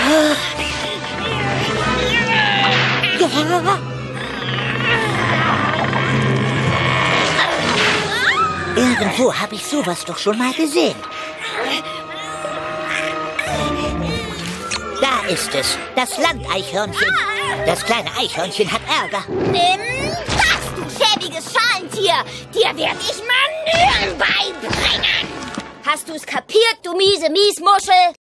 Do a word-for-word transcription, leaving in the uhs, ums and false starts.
Irgendwo habe ich sowas doch schon mal gesehen. Da ist es, das Landeichhörnchen. Das kleine Eichhörnchen hat Ärger. Nimm das, du schäbiges Schalentier. Dir werde ich Manören beibringen. Hast du es kapiert, du miese Miesmuschel?